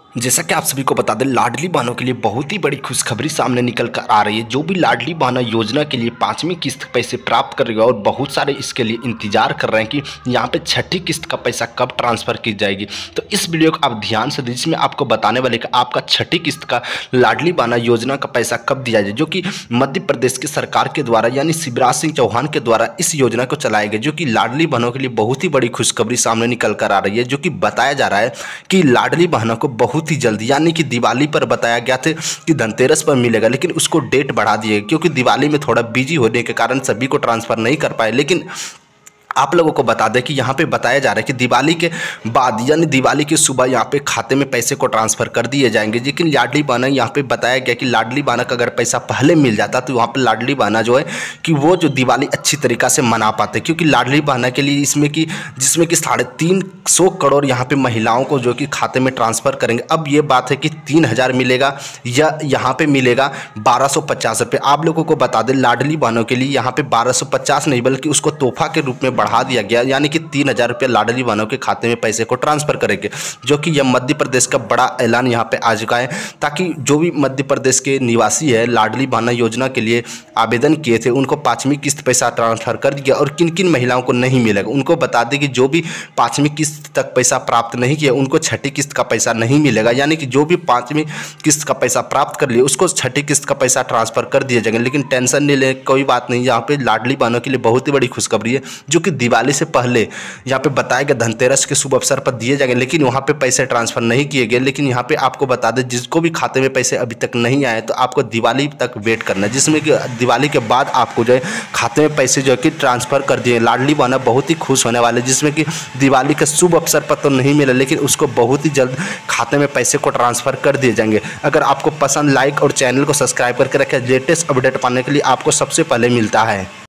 जैसा कि आप सभी को बता दें, लाडली बहनों के लिए बहुत ही बड़ी खुशखबरी सामने निकल कर आ रही है। जो भी लाडली बहना योजना के लिए 5वीं किस्त पैसे प्राप्त करेगा और बहुत सारे इसके लिए इंतजार कर रहे हैं कि यहाँ पे छठी किस्त का पैसा कब ट्रांसफ़र की जाएगी। तो इस वीडियो को आप ध्यान से दीजिए, इसमें आपको बताने वाले कि आपका छठी किस्त का लाडली बहना योजना का पैसा कब दिया जाए, जो कि मध्य प्रदेश की सरकार के द्वारा यानी शिवराज सिंह चौहान के द्वारा इस योजना को चलाया गया, जो कि लाडली बहनों के लिए बहुत ही बड़ी खुशखबरी सामने निकल कर आ रही है। जो कि बताया जा रहा है कि लाडली बहनों को बहुत ही जल्दी यानी कि दिवाली पर बताया गया था कि धनतेरस पर मिलेगा, लेकिन उसको डेट बढ़ा दिए क्योंकि दिवाली में थोड़ा बिजी होने के कारण सभी को ट्रांसफ़र नहीं कर पाए। लेकिन आप लोगों को बता दें कि यहाँ पे बताया जा रहा है कि दिवाली के बाद यानी दिवाली की सुबह यहाँ पे खाते में पैसे को ट्रांसफ़र कर दिए जाएंगे। लेकिन लाडली बहना यहाँ पे बताया गया कि लाडली बहना का अगर पैसा पहले मिल जाता तो वहाँ पे लाडली बहना जो है कि वो जो दिवाली अच्छी तरीक़ा से मना पाते, क्योंकि लाडली बहना के लिए जिसमें कि 350 करोड़ यहाँ पे महिलाओं को जो कि खाते में ट्रांसफ़र करेंगे। अब ये बात है कि 3000 मिलेगा या यहाँ पर मिलेगा 1250 रुपये। आप लोगों को बता दें लाडली बहनों के लिए यहाँ पे 1250 नहीं बल्कि उसको तोहफा के रूप में बढ़ा दिया गया, यानी कि 3000 रुपये लाडली बहनों के खाते में पैसे को ट्रांसफ़र करेंगे, जो कि यह मध्य प्रदेश का बड़ा ऐलान यहाँ पे आ चुका है। ताकि जो भी मध्य प्रदेश के निवासी है लाडली बहना योजना के लिए आवेदन किए थे उनको 5वीं किस्त पैसा ट्रांसफ़र कर दिया। और किन किन महिलाओं को नहीं मिलेगा उनको बता दें कि जो भी 5वीं किस्त तक पैसा प्राप्त नहीं किया उनको छठी किस्त का पैसा नहीं मिलेगा, यानी कि जो भी 5वीं किस्त का पैसा प्राप्त कर लिए उसको छठी किस्त का पैसा ट्रांसफ़र कर दिया जाएगा। लेकिन टेंशन नहीं ले, कोई बात नहीं, यहाँ पे लाडली बहनों के लिए बहुत ही बड़ी खुशखबरी है, जो कि दिवाली से पहले यहाँ पे बताया गया धनतेरस के शुभ अवसर पर दिए जाएंगे। लेकिन वहाँ पे पैसे ट्रांसफ़र नहीं किए गए। लेकिन यहाँ पे आपको बता दें जिसको भी खाते में पैसे अभी तक नहीं आए तो आपको दिवाली तक वेट करना है, जिसमें कि दिवाली के बाद आपको जो है खाते में पैसे जो है कि ट्रांसफ़र कर दिए। लाडली बहना बहुत ही खुश होने वाले, जिसमें कि दिवाली के शुभ अवसर पर तो नहीं मिला लेकिन उसको बहुत ही जल्द खाते में पैसे को ट्रांसफ़र कर दिए जाएंगे। अगर आपको पसंद लाइक और चैनल को सब्सक्राइब करके रखें, लेटेस्ट अपडेट पाने के लिए आपको सबसे पहले मिलता है।